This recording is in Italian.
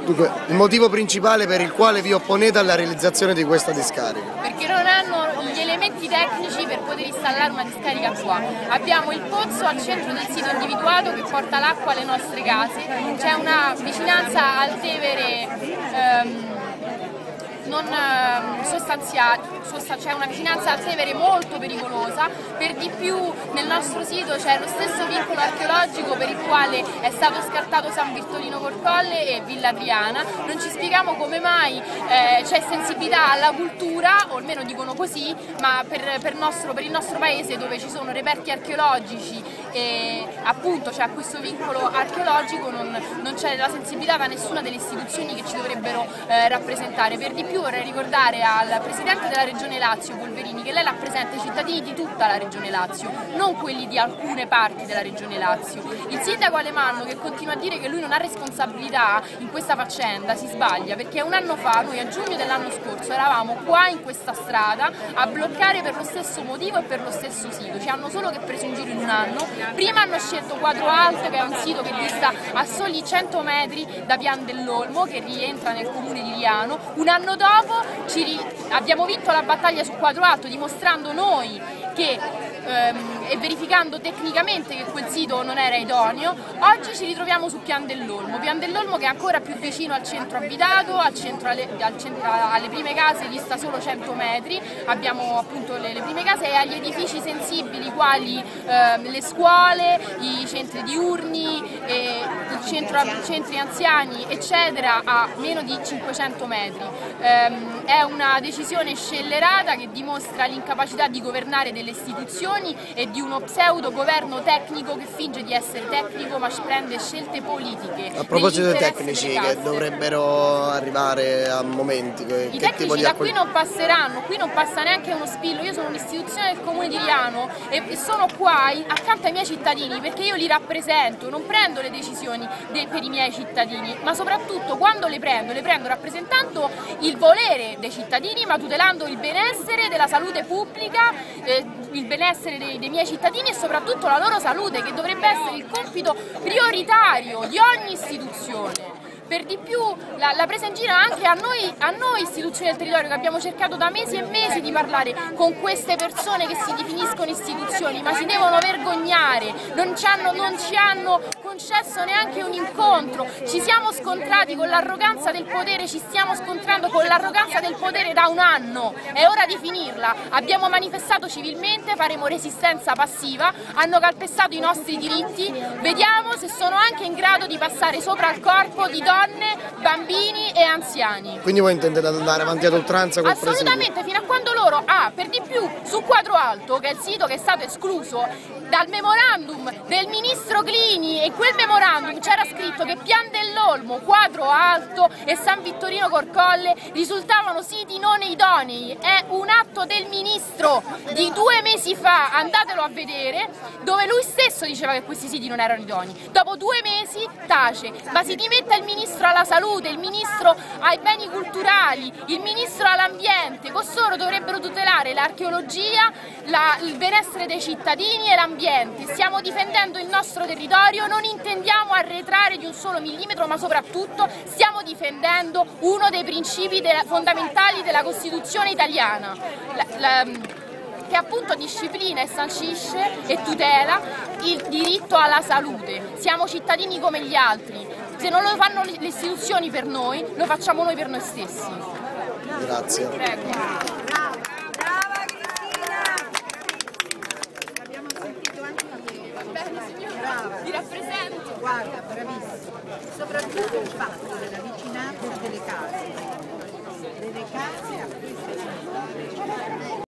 Dunque, il motivo principale per il quale vi opponete alla realizzazione di questa discarica? Perché non hanno gli elementi tecnici per poter installare una discarica qua. Abbiamo il pozzo al centro del sito individuato che porta l'acqua alle nostre case, c'è una vicinanza al Tevere non sostanziale, c'è una vicinanza al Tevere molto pericolosa, per di più nel nostro sito c'è lo stesso vincolo archeologico per il quale è stato scartato San Vittorino Corcolle e Villa Adriana. Non ci spieghiamo come mai c'è sensibilità alla cultura, o almeno dicono così, ma per il nostro paese, dove ci sono reperti archeologici e appunto c'è questo vincolo archeologico, non c'è la sensibilità da nessuna delle istituzioni che ci dovrebbero rappresentare. Per di più vorrei ricordare al Presidente della Regione Lazio, Polverini, che lei rappresenta i cittadini di tutta la Regione Lazio, non quelli di alcune parti della Regione Lazio. Il sindaco Alemanno, che continua a dire che lui non ha responsabilità in questa faccenda, si sbaglia, perché un anno fa, noi a giugno dell'anno scorso, eravamo qua in questa strada a bloccare per lo stesso motivo e per lo stesso sito. Ci hanno solo che preso in giro in un anno. Prima hanno scelto Quadro Alto, che è un sito che dista a soli 100 metri da Pian dell'Olmo, che rientra nel comune di Liano. Un anno dopo abbiamo vinto la battaglia su Quadro Alto, dimostrando noi che e verificando tecnicamente che quel sito non era idoneo. Oggi ci ritroviamo su Pian dell'Olmo che è ancora più vicino al centro abitato, alle prime case dista solo 100 metri, abbiamo appunto le prime case, e agli edifici sensibili quali le scuole, i centri diurni, i centri anziani eccetera, a meno di 500 metri. È una decisione scellerata che dimostra l'incapacità di governare delle istituzioni e di uno pseudo governo tecnico che finge di essere tecnico ma prende scelte politiche. A proposito dei tecnici che dovrebbero arrivare a momenti, i tecnici da qui non passeranno, qui non passa neanche uno spillo. Io sono un'istituzione del comune di Liano e sono qua accanto ai miei cittadini perché io li rappresento, non prendo le decisioni per i miei cittadini, ma soprattutto quando le prendo rappresentando il volere dei cittadini, ma tutelando il benessere della salute pubblica, il benessere dei miei cittadini e soprattutto la loro salute, che dovrebbe essere il compito prioritario di ogni istituzione. Per di più la presa in giro anche a noi istituzioni del territorio, che abbiamo cercato da mesi e mesi di parlare con queste persone che si definiscono istituzioni, ma si devono vergognare, non ci hanno concesso neanche un incontro. Ci siamo scontrati con l'arroganza del potere, ci stiamo scontrando con l'arroganza del potere da un anno, è ora di finirla. Abbiamo manifestato civilmente, faremo resistenza passiva, hanno calpestato i nostri diritti, vediamo se sono anche in grado di passare sopra al corpo di donne, bambini e anziani. Quindi voi intendete andare avanti ad oltranza col presidio? Assolutamente, fino a quando loro, per di più su Quadro Alto, che è il sito che è stato escluso dal memorandum del ministro Clini, e quel memorandum c'era scritto che Pian dell'Olmo, Quadro Alto e San Vittorino Corcolle risultavano siti non idonei. È un atto del ministro di 2 mesi fa, andatelo a vedere, dove lui stesso diceva che questi siti non erano idonei. Dopo 2 mesi tace, ma si dimetta il ministro alla salute, il ministro ai beni culturali, il ministro all'ambiente. Costoro dovrebbero tutelare l'archeologia, il benessere dei cittadini e l'ambiente. Stiamo difendendo il nostro territorio, non intendiamo arretrare di un solo millimetro, ma soprattutto stiamo difendendo uno dei principi fondamentali della Costituzione italiana, che appunto disciplina e sancisce e tutela il diritto alla salute. Siamo cittadini come gli altri, se non lo fanno le istituzioni per noi, lo facciamo noi per noi stessi. Grazie. Prego. Brava Cristina! Abbiamo sentito anche bene signora, ti rappresento. Guarda, bravissima. Soprattutto il fatto